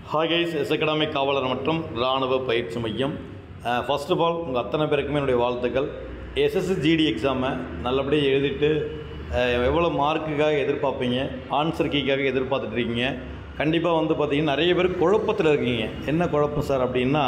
Hi guys, S academy காவலர் மற்றும் இராணுவ பயிற்சி மையம். ஃபர்ஸ்ட் ஆஃப் ஆல் உங்கள் அத்தனை பேருக்குமே என்னுடைய வாழ்த்துக்கள். எஸ்எஸ்சி ஜிடி எக்ஸாமை நல்லபடியாக எழுதிட்டு எவ்வளோ மார்க்குக்காக எதிர்பார்ப்பீங்க, ஆன்சர் கீக்காக எதிர்பார்த்துட்ருக்கீங்க. கண்டிப்பாக பார்த்திங்கன்னா நிறைய பேர் குழப்பத்தில் இருக்கீங்க. என்ன குழப்பம் சார் அப்படின்னா,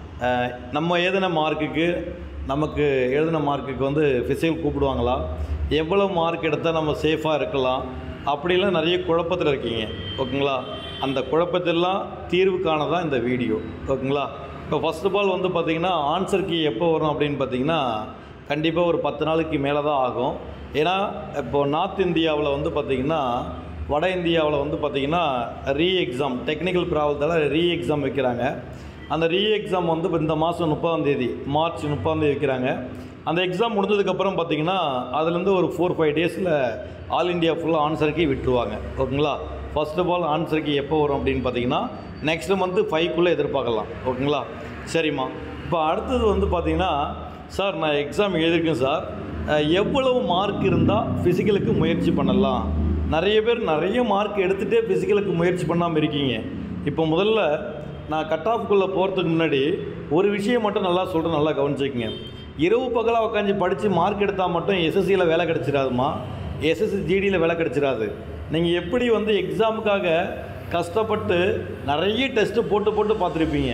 நம்ம எழுதின மார்க்குக்கு நமக்கு எழுதின மார்க்குக்கு ஃபிசிக்கல் கூப்பிடுவாங்களா, எவ்வளோ மார்க் எடுத்தால் நம்ம சேஃபாக இருக்கலாம், அப்படிலாம் நிறைய குழப்பத்தில் இருக்கீங்க. ஓகேங்களா? அந்த குழப்பத்தெல்லாம் தீர்வு காண தான் இந்த வீடியோ. ஓகேங்களா? இப்போ ஃபர்ஸ்ட் ஆஃப் ஆல் பார்த்திங்கன்னா ஆன்சர் கீ எப்போ வரும் அப்படின்னு பார்த்திங்கன்னா கண்டிப்பாக ஒரு 10 நாளுக்கு மேலே தான் ஆகும். ஏன்னா இப்போது நார்த் இந்தியாவில் பார்த்திங்கன்னா வட இந்தியாவில் பார்த்திங்கன்னா ரீ எக்ஸாம், டெக்னிக்கல் ப்ராப்ளத்தால் ரீ எக்ஸாம் வைக்கிறாங்க. அந்த ரீ எக்ஸாம் இந்த மாதம் 30ஆம் தேதி, மார்ச் 30ஆம் தேதி வைக்கிறாங்க. அந்த எக்ஸாம் முடிஞ்சதுக்கப்புறம் பார்த்திங்கன்னா அதுலேருந்து ஒரு 4-5 டேஸில் ஆல் இண்டியா ஃபுல்லாக ஆன்சர் கீ விட்டுருவாங்க. ஓகேங்களா? First of all answer key எப்போ வரும் அப்படின்னு பார்த்திங்கன்னா நெக்ஸ்ட் மந்த்து 5க்குள்ளே எதிர்பார்க்கலாம். ஓகேங்களா? சரிம்மா. இப்போ அடுத்தது பார்த்திங்கன்னா, சார் நான் எக்ஸாம் எழுதியிருக்கேன் சார், எவ்வளவு மார்க் இருந்தால் ஃபிசிக்கலுக்கு முயற்சி பண்ணலாம்? நிறைய பேர் நிறைய மார்க் எடுத்துகிட்டே ஃபிசிக்கலுக்கு முயற்சி பண்ணாமல் இருக்கீங்க. இப்போ முதல்ல நான் கட் ஆஃப்குள்ளே போகிறதுக்கு முன்னாடி ஒரு விஷயம் மட்டும் நல்லா சொல்கிறேன், நல்லா கவனிச்சிக்கங்க. இரவு பகலாக உட்காந்து படித்து மார்க் எடுத்தால் மட்டும் எஸ்எஸ்சியில் வேலை கிடச்சிடாதுமா, எஸ்எஸ்சி ஜிடியில் வேலை கிடச்சிடாது. நீங்கள் எப்படி எக்ஸாமுக்காக கஷ்டப்பட்டு நிறைய டெஸ்ட்டு போட்டு பார்த்துருப்பீங்க,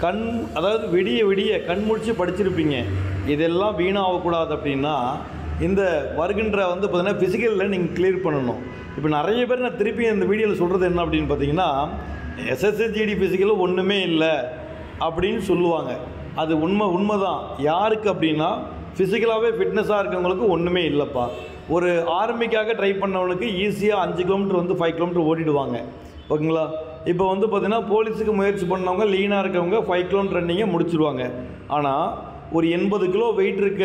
அதாவது விடிய கண் முழிச்சு படிச்சிருப்பீங்க. இதெல்லாம் வீணாகக்கூடாது அப்படின்னா இந்த வருகின்ற பார்த்திங்கன்னா ஃபிசிக்கலில் நீங்கள் கிளியர் பண்ணணும். இப்போ நிறைய பேர் நான் திருப்பி இந்த வீடியோவில் சொல்கிறது என்ன அப்படின்னு பார்த்தீங்கன்னா, எஸ்எஸ்சி ஜிடி ஃபிசிக்கலில் ஒன்றுமே இல்லை அப்படின்னு சொல்லுவாங்க. அது உண்மைதான். யாருக்கு அப்படின்னா ஃபிசிக்கலாகவே ஃபிட்னஸாக இருக்கவங்களுக்கு ஒன்றுமே இல்லைப்பா. ஒரு ஆர்மிக்காக ட்ரை பண்ணவனுக்கு ஈஸியாக 5 கிலோமீட்டர் 5 கிலோமீட்டர் ஓடிடுவாங்க. ஓகேங்களா? இப்போ பார்த்திங்கன்னா போலீஸுக்கு முயற்சி பண்ணவங்க லீனாக இருக்கவங்க 5 கிலோமீட்டர் ரன்னிங்கை முடிச்சிடுவாங்க. ஆனால் ஒரு 80 கிலோ வெயிட் இருக்க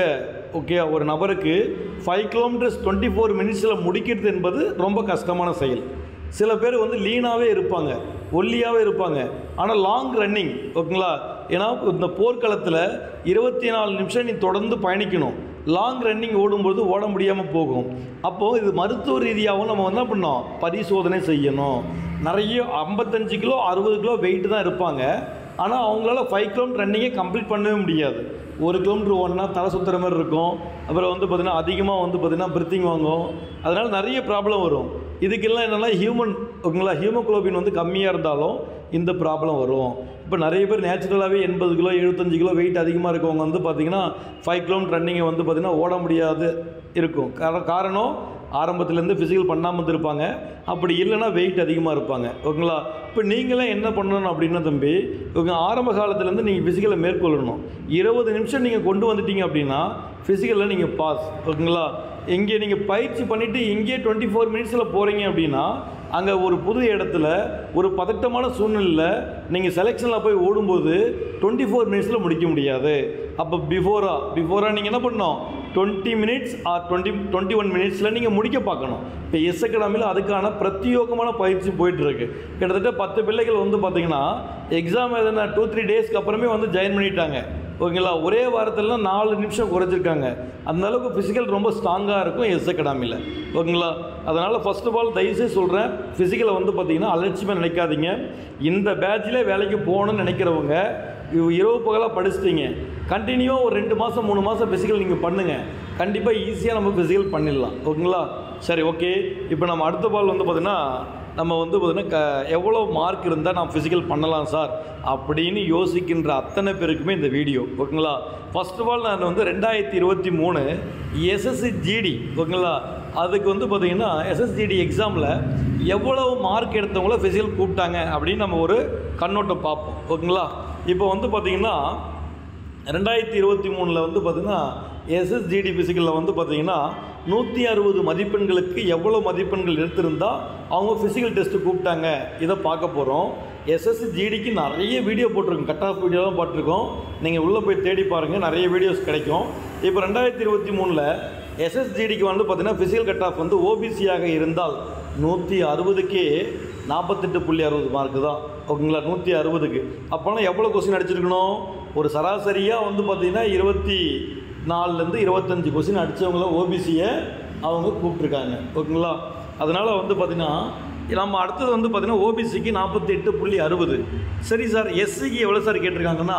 ஒரு நபருக்கு 5 கிலோமீட்டர்ஸ் 24 மினிட்ஸில் முடிக்கிறது என்பது ரொம்ப கஷ்டமான செயல். சில பேர் லீனாகவே இருப்பாங்க, ஒல்லியாகவே இருப்பாங்க, ஆனால் லாங் ரன்னிங். ஓகேங்களா? ஏன்னா இந்த போர்க்களத்தில் 24 நிமிஷம் நீ தொடர்ந்து பயணிக்கணும். லாங் ரன்னிங் ஓடும்போது ஓட முடியாமல் போகும். அப்போது இது மருத்துவ ரீதியாகவும் நம்ம என்ன பண்ணோம், பரிசோதனை செய்யணும். நிறைய 55 கிலோ 60 கிலோ வெயிட் தான் இருப்பாங்க. ஆனால் அவங்களால 5 கிலோமீட்டர் ரன்னிங்கே கம்ப்ளீட் பண்ணவே முடியாது. 1 கிலோமீட்டர் ஓடினா தலை சுற்றுற மாதிரி இருக்கும். அப்புறம் பார்த்திங்கன்னா அதிகமாக பார்த்திங்கன்னா பிரீத்திங் வாங்கும். அதனால் நிறைய ப்ராப்ளம் வரும். இதுக்கெல்லாம் என்னென்னா ஓகேங்களா, ஹீமோகுளோபின் கம்மியாக இருந்தாலும் இந்த ப்ராப்ளம் வரும். இப்போ நிறைய பேர் நேச்சுரலாகவே 80 கிலோ 75 கிலோ வெயிட் அதிகமாக இருக்கவங்க பார்த்திங்கன்னா 5 கிலோமீட்டர் ரன்னிங்கை பார்த்திங்கன்னா ஓட முடியாது இருக்கும். காரணம் ஆரம்பத்துலேருந்து ஃபிசிக்கல் பண்ணாமல் இருந்திருப்பாங்க, அப்படி இல்லைன்னா வெயிட் அதிகமாக இருப்பாங்க. ஓகேங்களா? இப்போ நீங்களே என்ன பண்ணணும் அப்படின்னா தம்பி, ஆரம்ப காலத்துலேருந்து நீங்கள் ஃபிசிக்கலை மேற்கொள்ளணும். 20 நிமிஷம் நீங்கள் கொண்டு வந்துட்டீங்க அப்படின்னா ஃபிசிக்கலில் நீங்கள் பாஸ். ஓகேங்களா? இங்கே நீங்கள் பயிற்சி பண்ணிவிட்டு இங்கே 24 மினிட்ஸில் போகிறீங்க அப்படின்னா அங்கே ஒரு புது இடத்துல ஒரு பதட்டமான சூழ்நிலையில் நீங்கள் செலெக்ஷனில் போய் ஓடும்போது 24 மினிட்ஸில் முடிக்க முடியாது. அப்போ பிஃபோராக நீங்கள் என்ன பண்ணணும், 20 மினிட்ஸ் ஆர் 21 மினிட்ஸில் நீங்கள் முடிக்க பார்க்கணும். இப்போ எஸ் அகாடமியில் அதுக்கான பிரத்யேகமான பயிற்சி போயிட்டுருக்கு. கிட்டத்தட்ட 10 பிள்ளைகள் பார்த்திங்கன்னா எக்ஸாம் எதுனா 2-3 டேஸ்க்கு அப்புறமே ஜாயின் பண்ணிட்டாங்க. ஓகேங்களா? ஒரே வாரத்தில் 4 நிமிஷம் குறைச்சிருக்காங்க. அந்தளவுக்கு ஃபிசிக்கல் ரொம்ப ஸ்ட்ராங்காக இருக்கும் எஸ் அகாடமியில். ஓகேங்களா? அதனால் ஃபர்ஸ்ட் ஆஃப் ஆல் தயவுசெய்து சொல்கிறேன், ஃபிசிக்கலை பார்த்திங்கன்னா அலட்சியமாக நினைக்காதீங்க. இந்த பேட்சில் வேலைக்கு போகணும்னு நினைக்கிறவங்க இரவு பகலாக படிச்சிட்டிங்க, கண்டினியூவாக ஒரு 2 மாதம் 3 மாதம் ஃபிசிக்கல் நீங்கள் பண்ணுங்கள். கண்டிப்பாக ஈஸியாக நம்ம ஃபிசிக்கல் பண்ணிடலாம். ஓகேங்களா? சரி, ஓகே. இப்போ நம்ம அடுத்த பால் பார்த்திங்கன்னா நம்ம பார்த்திங்கன்னா எவ்வளோ மார்க் இருந்தால் நான் ஃபிசிக்கல் பண்ணலாம் சார் அப்படின்னு யோசிக்கின்ற அத்தனை பேருக்குமே இந்த வீடியோ. ஓகேங்களா? ஃபர்ஸ்ட் ஆஃப் ஆல் நான் 2023 எஸ்எஸ்சி ஜிடி, ஓகேங்களா, அதுக்கு பார்த்திங்கன்னா எஸ்எஸ்ஜிடி எக்ஸாமில் எவ்வளவு மார்க் எடுத்தவங்கள ஃபிசிக்கல் கூப்பிட்டாங்க அப்படின்னு நம்ம ஒரு கண்ணோட்டம் பார்ப்போம். ஓகேங்களா? இப்போ பார்த்திங்கன்னா 2023 பார்த்திங்கன்னா எஸ்எஸ்ஜிடி ஃபிசிக்கலில் பார்த்திங்கன்னா 160 மதிப்பெண்களுக்கு எவ்வளோ மதிப்பெண்கள் எடுத்திருந்தால் அவங்க ஃபிசிக்கல் டெஸ்ட்டு கூப்பிட்டாங்க, இதை பார்க்க போகிறோம். எஸ்எஸ்சி ஜிடிக்கு நிறைய வீடியோ போட்டிருக்கோம், கட் ஆஃப் வீடியோ தான் போட்டிருக்கோம். நீங்கள் உள்ளே போய் தேடி பாருங்கள், நிறைய வீடியோஸ் கிடைக்கும். இப்போ 2023 எஸ்எஸ்ஜிடிக்கு பார்த்திங்கன்னா ஃபிசிக்கல் கட் ஆஃப் ஓபிசியாக இருந்தால் 160க்கே 48.60 மார்க்கு தான். ஓகேங்களா? 160க்கு அப்போனா எவ்வளோ கொஸ்டின் அடிச்சிருக்கணும், ஒரு சராசரியாக பார்த்திங்கன்னா 24லேருந்து 25 கொஸ்டின் அடித்தவங்கள ஓபிசியை அவங்க கூப்பிட்ருக்காங்க. ஓகேங்களா? அதனால் பார்த்திங்கன்னா நம்ம அடுத்தது வந்து பார்த்திங்கன்னா ஓபிசிக்கு 48.60. சரி சார், எஸ்சிக்கு எவ்வளோ சார் கேட்டிருக்காங்கன்னா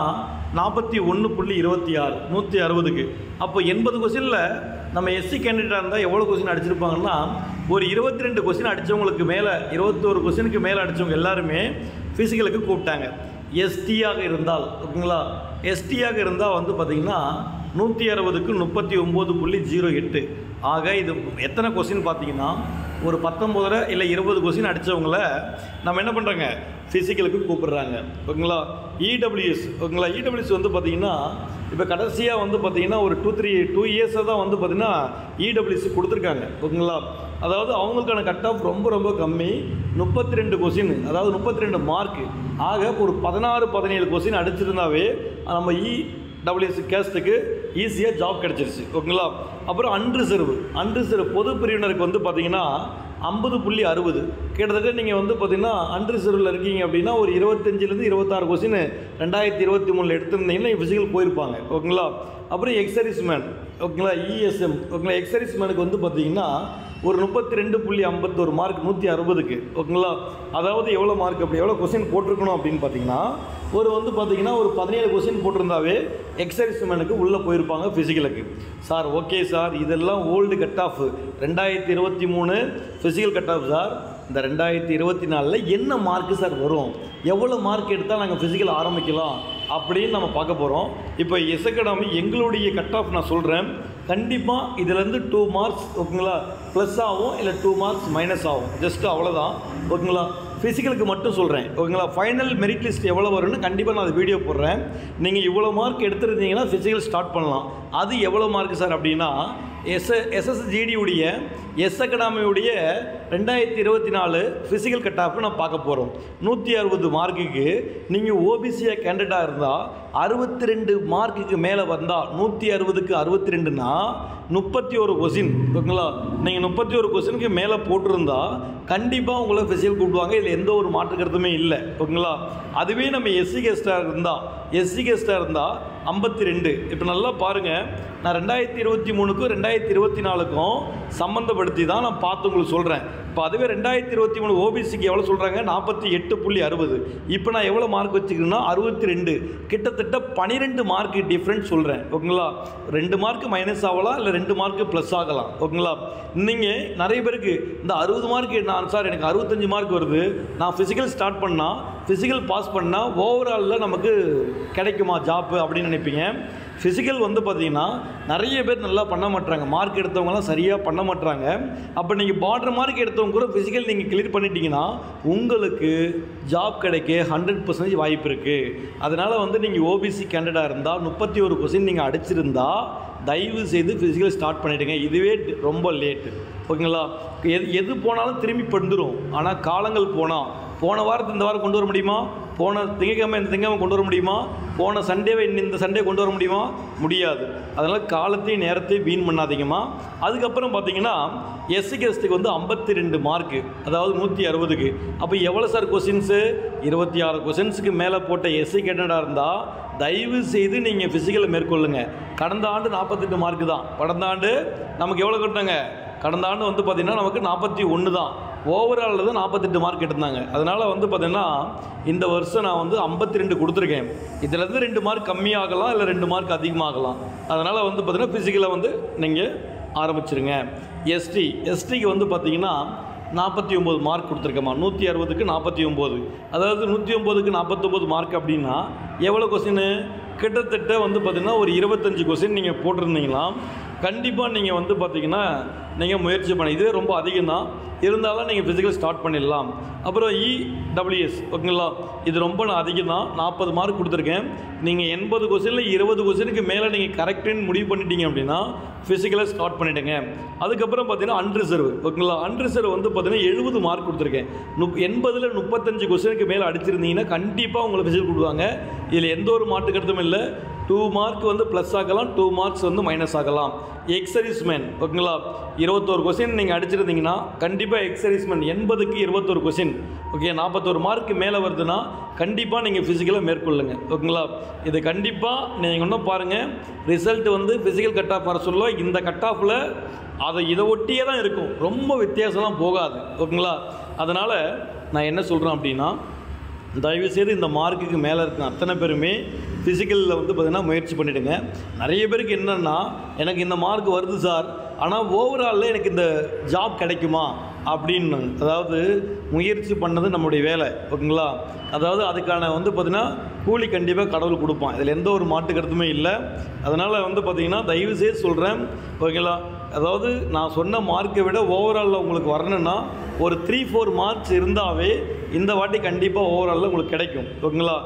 41.26, 160க்கு. அப்போ 80 கொஸ்டினில் நம்ம எஸ்சி கேண்டிடேட்டாக இருந்தால் எவ்வளோ கொஸ்டின் அடிச்சிருப்பாங்கன்னா ஒரு 22 கொஸ்டின் அடித்தவங்களுக்கு மேலே, 21 கொஸ்டினுக்கு மேலே அடித்தவங்க எல்லாருமே ஃபிசிக்கலுக்கு கூப்பிட்டாங்க. எஸ்டியாக இருந்தால், ஓகேங்களா, எஸ்டியாக இருந்தால் வந்து பார்த்திங்கன்னா 160க்கு 39.08. ஆக இது எத்தனை கொஸ்டின் பார்த்தீங்கன்னா ஒரு 19 இல்லை 20 கொஸ்டின் அடித்தவங்கள நம்ம என்ன பண்ணுறாங்க, ஃபிசிக்கலுக்கு கூப்பிடுறாங்க. ஓகேங்களா. இடபிள்யூஎஸ், ஓகேங்களா, இடபிள்யூஎஸ் வந்து பார்த்திங்கன்னா இப்போ கடைசியாக வந்து பார்த்திங்கன்னா ஒரு 2 இயர்ஸாக தான் வந்து பார்த்திங்கன்னா இடபிள்யூஎஸ் கொடுத்துருக்காங்க. ஓகேங்களா. அதாவது அவங்களுக்கான கட் ஆஃப் ரொம்ப ரொம்ப கம்மி, 32 கொஸ்டின், அதாவது 32 மார்க்கு. ஆக ஒரு 16-17 கொஸ்டின் அடிச்சிருந்தாவே நம்ம இடபிள்யூஎஸ் கேஸ்ட்டுக்கு ஈஸியாக ஜாப் கிடச்சிருச்சு. ஓகேங்களா. அப்புறம் அன்ரிசர்வ் பொது பிரிவினருக்கு வந்து பார்த்திங்கன்னா 50.60. கிட்டத்தட்ட நீங்கள் வந்து பார்த்திங்கன்னா அன்ரிசர்வில் இருக்கீங்க அப்படின்னா ஒரு 25லேருந்து 26 கொஸ்டின் 2023 எடுத்திருந்தீங்கன்னா ஃபிசிக்கல் போயிருப்பாங்க. ஓகேங்களா. அப்புறம் எக்ஸர்வீஸ்மேன், ஓகேங்களா, இஎஸ்எம், ஓகேங்களா, எக்ஸர்வீஸ்மேனுக்கு வந்து பார்த்திங்கன்னா ஒரு 32.51 மார்க் 160க்கு. ஓகேங்களா. அதாவது எவ்வளோ மார்க், அப்படி எவ்வளோ கொஸ்டின் போட்டிருக்கணும் அப்படின்னு பார்த்தீங்கன்னா ஒரு வந்து பார்த்திங்கன்னா ஒரு 17 கொஸ்டின் போட்டிருந்தாவே எக்ஸர்வீஸ்மேனுக்கு உள்ளே போயிருப்பாங்க ஃபிசிக்கலுக்கு. சார் ஓகே சார், இதெல்லாம் old cut off 2023 physical cut off sir. இந்த 2024 என்ன மார்க்கு சார் வரும், எவ்வளோ மார்க் எடுத்தால் நாங்கள் ஃபிசிக்கல் ஆரம்பிக்கலாம் அப்படின்னு நம்ம பார்க்க போகிறோம். இப்போ எஸ் அகாடமி எங்களுடைய கட் ஆஃப் நான் சொல்கிறேன். கண்டிப்பாக இதிலேருந்து 2 மார்க்ஸ், ஓகேங்களா, ப்ளஸ் ஆகும், இல்லை 2 மார்க்ஸ் மைனஸ் ஆகும், ஜஸ்ட்டு அவ்வளோதான். ஓகேங்களா. ஃபிசிக்கலுக்கு மட்டும் சொல்கிறேன். ஓகேங்களா. ஃபைனல் மெரிட் லிஸ்ட் எவ்வளோ வரும்னு கண்டிப்பாக நான் அது வீடியோ போடுறேன். நீங்கள் இவ்வளோ மார்க் எடுத்துருந்தீங்கன்னா ஃபிசிக்கல் ஸ்டார்ட் பண்ணலாம். அது எவ்வளோ மார்க் சார் அப்படின்னா எஸ்எஸ்ஜிடியுடைய எஸ் அகாடமியுடைய 2024 ஃபிசிக்கல் கட் ஆஃப் நான் பார்க்க போகிறோம். 160 மார்க்குக்கு நீங்கள் ஓபிசியாக கேண்டிடேட்டாக இருந்தால் 62 மார்க்குக்கு மேலே வந்தால் 160க்கு 62னா 31 கொஸ்டின். ஓகேங்களா. நீங்கள் 31 கொஸ்டினுக்கு மேலே போட்டிருந்தா கண்டிப்பாக உங்களை ஃபிசிக்கல் கூப்பிடுவாங்க. இதில் எந்த ஒரு மாற்று கருத்துமே இல்லை. ஓகேங்களா. அதுவே நம்ம எஸ்சி கேஸ்டாக இருந்தால் 52. இப்போ நல்லா பாருங்கள், நான் 2023க்கும் 2024க்கும் சம்மந்தப்படுத்தி தான் நான் பார்த்து உங்களுக்கு சொல்கிறேன். இப்போ அதுவே 2023 ஓபிசிக்கு எவ்வளோ சொல்கிறாங்க, 48.60. இப்போ நான் எவ்வளோ மார்க் வச்சுக்கிறேன்னா 62. கிட்டத்தட்ட 12 மார்க் டிஃப்ரெண்ட் சொல்கிறேன். ஓகேங்களா. 2 மார்க் மைனஸ் ஆகலாம், இல்லை 2 மார்க் ப்ளஸ் ஆகலாம். ஓகேங்களா. நீங்கள் நிறைய பேருக்கு இந்த 60 மார்க் நான் சார் எனக்கு 65 மார்க் வருது, நான் ஃபிசிக்கல் ஸ்டார்ட் பண்ணால் ஃபிசிக்கல் பாஸ் பண்ணால் ஓவராலில் நமக்கு கிடைக்குமா ஜாப்பு அப்படின்னு நினைப்பீங்க. ஃபிசிக்கல் வந்து பார்த்திங்கன்னா நிறைய பேர் நல்லா பண்ண மாட்டாங்க, மார்க் எடுத்தவங்கலாம் சரியாக பண்ண மாட்டாங்க. அப்போ நீங்கள் பார்டர் மார்க் எடுத்தவங்க கூட ஃபிசிக்கல் நீங்கள் கிளியர் பண்ணிட்டீங்கன்னா உங்களுக்கு ஜாப் கிடைக்க 100% வாய்ப்பு இருக்குது. அதனால் வந்து நீங்கள் ஓபிசி கேண்டிடேட்டாக இருந்தால் 31 கொஸ்டின் நீங்கள் அடிச்சிருந்தா தயவு செய்து ஃபிசிக்கல் ஸ்டார்ட் பண்ணிவிடுங்க. இதுவே ரொம்ப லேட்டு. ஓகேங்களா. எது போனாலும் திரும்பி வந்துடும். ஆனால் காலங்கள் போன வாரத்தை இந்த வாரம் கொண்டு வர முடியுமா, போன திங்கக்கிழமை இந்த திங்கக்கிழமை கொண்டு வர முடியுமா, போன சண்டேவை இந்த சண்டே கொண்டு வர முடியுமா, முடியாது. அதனால் காலத்தையும் நேரத்தையும் வீண் பண்ணாதீங்கம்மா. அதுக்கப்புறம் பார்த்தீங்கன்னா எஸ்சி கேஸ்ட்டுக்கு வந்து 52 மார்க்கு, அதாவது 160க்கு. அப்போ எவ்வளோ சார் கொஸ்டின்ஸு, 26 கொஸ்டின்ஸுக்கு மேலே போட்ட எஸ்சி கேண்டிடேட்டாக இருந்தால் தயவு செய்து நீங்கள் ஃபிசிக்கலை மேற்கொள்ளுங்க. கடந்த ஆண்டு 48 மார்க்கு தான். கடந்த ஆண்டு நமக்கு எவ்வளோ கட்டினாங்க, கடந்த ஆண்டு வந்து பார்த்திங்கன்னா நமக்கு 41 தான். ஓவராலில் தான் 48 மார்க் எடுத்தாங்க. அதனால் வந்து பார்த்திங்கன்னா இந்த வருஷம் நான் வந்து 52 கொடுத்துருக்கேன். இதிலேருந்து 2 மார்க் கம்மியாகலாம், இல்லை 2 மார்க் அதிகமாகலாம். அதனால் வந்து பார்த்திங்கன்னா ஃபிசிக்கலை வந்து நீங்கள் ஆரம்பிச்சிருங்க. எஸ்டிக்கு வந்து பார்த்திங்கன்னா 49 மார்க் கொடுத்துருக்கேம்மா. 160க்கு 49, அதாவது 109க்கு 49 மார்க் அப்படின்னா எவ்வளோ கொஸ்டின், கிட்டத்தட்ட வந்து பார்த்திங்கன்னா ஒரு 25 கொஸ்டின் நீங்கள் போட்டிருந்தீங்களா கண்டிப்பாக நீங்கள் வந்து பார்த்திங்கன்னா நீங்கள் முயற்சி பண்ண, இதுவே ரொம்ப அதிகம் தான். இருந்தாலும் நீங்கள் ஃபிசிக்கல் ஸ்டார்ட் பண்ணிடலாம். அப்புறம் இடபிள்யூஎஸ், ஓகேங்களா, இது ரொம்ப நான் அதிகம் தான். 40 மார்க் கொடுத்துருக்கேன். நீங்கள் 80 கொஸ்டினில் 20 கொஸ்டினுக்கு மேலே நீங்கள் கரெக்டுன்னு முடிவு பண்ணிட்டீங்க அப்படின்னா ஃபிசிக்கலை ஸ்டார்ட் பண்ணிவிடுங்க. அதுக்கப்புறம் பார்த்தீங்கன்னா அன்ரிசர்வ், ஓகேங்களா, அன்ரிசர்வ் வந்து பார்த்தீங்கன்னா 70 மார்க் கொடுத்துருக்கேன். 80ல் 35 கொஸ்டினுக்கு மேலே அடிச்சிருந்தீங்கன்னா கண்டிப்பாக உங்களை ஃபிசிக்கல் கொடுப்பாங்க. இதில் எந்த ஒரு மாற்று கருத்தும் இல்லை. 2 மார்க் வந்து ப்ளஸ் ஆகலாம், 2 மார்க்ஸ் வந்து மைனஸ் ஆகலாம். எக்ஸர்வீஸ்மேன் ஓகேங்களா, 21 கொஸ்டின் நீங்கள் அடிச்சிருந்தீங்கன்னா கண்டிப்பாக எக்ஸர்வீஸ்மேன் 80க்கு 21 கொஸ்டின் ஓகே, 41 மார்க்கு மேலே வருதுன்னா கண்டிப்பாக நீங்கள் ஃபிசிக்கலாக மேற்கொள்ளுங்க ஓகேங்களா. இது கண்டிப்பாக நீங்கள் இன்னும் பாருங்கள், ரிசல்ட் வந்து ஃபிசிக்கல் கட் ஆஃப் வர சொல்ல இந்த கட் ஆஃபில் அதை இதை ஒட்டியே தான் இருக்கும், ரொம்ப வித்தியாசம்லாம் போகாது ஓகேங்களா. அதனால் நான் என்ன சொல்கிறேன் அப்படின்னா, தயவுசெய்து இந்த மார்க்குக்கு மேலே இருக்க அத்தனை பேருமே ஃபிசிக்கலில் வந்து பார்த்திங்கன்னா முயற்சி பண்ணிவிடுங்க. நிறைய பேருக்கு என்னென்னா, எனக்கு இந்த மார்க் வருது சார், ஆனால் ஓவராலில் எனக்கு இந்த ஜாப் கிடைக்குமா அப்படின்னு, அதாவது முயற்சி பண்ணது நம்முடைய வேலை ஓகேங்களா. அதாவது அதுக்கான வந்து பார்த்திங்கன்னா கூலி கண்டிப்பாக கடவுள் கொடுப்பான், இதில் எந்த ஒரு மாட்டு கருத்துமே இல்லை. அதனால் வந்து பார்த்திங்கன்னா தயவுசெய்து சொல்கிறேன் ஓகேங்களா, அதாவது நான் சொன்ன மார்க்கை விட ஓவராலில் உங்களுக்கு வரணுன்னா ஒரு 3-4 மார்க்ஸ் இருந்தாவே இந்த வாட்டி கண்டிப்பாக ஓவராலில் உங்களுக்கு கிடைக்கும் ஓகேங்களா.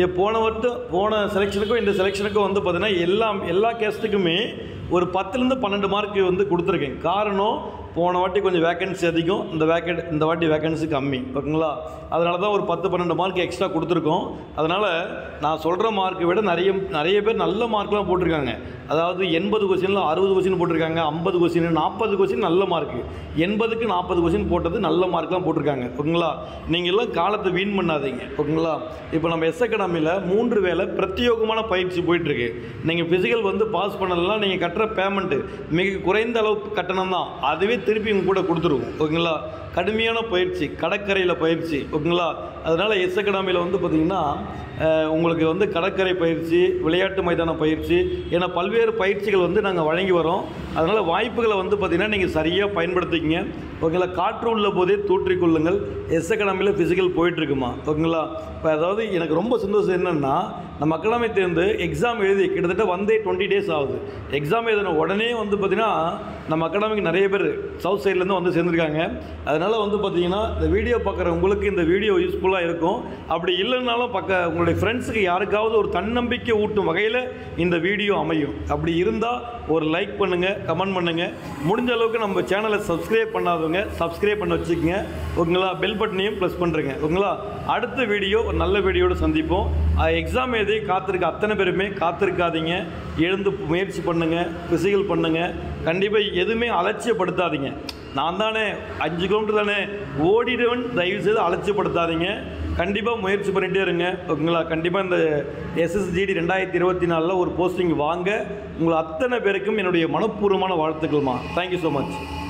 போன செலெக்ஷனுக்கும் இந்த செலெக்ஷனுக்கும் வந்து பார்த்திங்கன்னா எல்லா கேஸ்ட்டுக்குமே ஒரு 10லேருந்து 12 மார்க் வந்து கொடுத்துருக்கேன். காரணம், போன வாட்டி கொஞ்சம் வேக்கன்சி அதிகம், இந்த வாட்டி வேக்கன்சி கம்மி ஓகேங்களா. அதனால தான் ஒரு 10-12 மார்க் எக்ஸ்ட்ரா கொடுத்துருக்கோம். அதனால் நான் சொல்கிற மார்க்கை விட நிறைய பேர் நல்ல மார்க்லாம் போட்டிருக்காங்க. அதாவது 80 கொஸ்டினில் 60 கொஸ்டின் போட்டிருக்காங்க, 50 கொஸ்டின் 40 கொஸ்டின் நல்ல மார்க்கு, 80க்கு 40 கொஸ்டின் போட்டது நல்ல மார்க்லாம் போட்டிருக்காங்க ஓகேங்களா. நீங்கள் எல்லாம் காலத்தை வீண் பண்ணாதீங்க ஓகேங்களா. இப்போ நம்ம எஸ் அகாடமியில் 3 வேளை பிரத்யேகமான பயிற்சி போயிட்டுருக்கு. நீங்கள் ஃபிசிக்கல் வந்து பாஸ் பண்ணலாம், நீங்கள் கட்டுற பேமெண்ட்டு மிக குறைந்த அளவு கட்டணம் தான், அதுவே திருப்பி உங்க கூட கொடுத்துருவோம் ஓகேங்களா. கடுமையான பயிற்சி, கடற்கரையில் பயிற்சி ஓகேங்களா. அதனால் எஸ் அகாடமியில் வந்து பார்த்திங்கன்னா உங்களுக்கு வந்து கடற்கரை பயிற்சி, விளையாட்டு மைதான பயிற்சி என பல்வேறு பயிற்சிகள் வந்து நாங்கள் வழங்கி வரோம். அதனால் வாய்ப்புகளை வந்து பார்த்திங்கன்னா நீங்கள் சரியாக பயன்படுத்திக்கிங்க ஓகேங்களா. காற்று உள்ள போதே தூற்றிக்கொள்ளுங்கள். எஸ் அகாடமியில் ஃபிசிக்கல் போயிட்டுருக்குமா ஓகேங்களா. இப்போ அதாவது எனக்கு ரொம்ப சந்தோஷம் என்னென்னா, நம்ம அகாடமி தேர்ந்து எக்ஸாம் எழுதி கிட்டத்தட்ட 20 டேஸ் ஆகுது. எக்ஸாம் எழுதின உடனே வந்து பார்த்திங்கன்னா நம்ம அகாடமிக்கு நிறைய பேர் சவுத் சைட்லேருந்து வந்து சேர்ந்துருக்காங்க. அதனால் வந்து பார்த்திங்கன்னா இந்த வீடியோ பார்க்குற உங்களுக்கு இந்த வீடியோ யூஸ்ஃபுல்லாக இருக்கும். அப்படி இல்லைன்னாலும் உங்களுடைய ஃப்ரெண்ட்ஸுக்கு யாருக்காவது ஒரு தன்னம்பிக்கை ஊட்டும் வகையில் இந்த வீடியோ அமையும். அப்படி இருந்தால் ஒரு லைக் பண்ணுங்கள், கமெண்ட் பண்ணுங்கள். முடிஞ்ச அளவுக்கு நம்ம சேனலை சப்ஸ்கிரைப் பண்ணாதவங்க சப்ஸ்கிரைப் பண்ண வச்சுக்கோங்க ஓகேங்களா. பெல் பட்டனையும் ப்ளஸ் பண்ணுறேங்க ஓகேங்களா. அடுத்த வீடியோ ஒரு நல்ல வீடியோடு சந்திப்போம். எக்ஸாம் எழுதி காத்திருக்க அத்தனை பேருமே காத்திருக்காதீங்க, எழுந்து முயற்சி பண்ணுங்கள், ஃபிசிக்கல் பண்ணுங்கள். கண்டிப்பாக எதுவுமே அலட்சியப்படுத்தாதீங்க. நான் தானே 5 கிலோமீட்டர் தானே ஓடிடுவேன், தயவுசெய்து அலட்சியப்படுத்தாதீங்க. கண்டிப்பாக முயற்சி பண்ணிகிட்டே இருங்க ஓகேங்களா. கண்டிப்பாக இந்த SSGD 2024 ஒரு போஸ்டிங் வாங்க. உங்களை அத்தனை பேருக்கும் என்னுடைய மனப்பூர்வமான வாழ்த்துக்கள்மா. Thank you so much.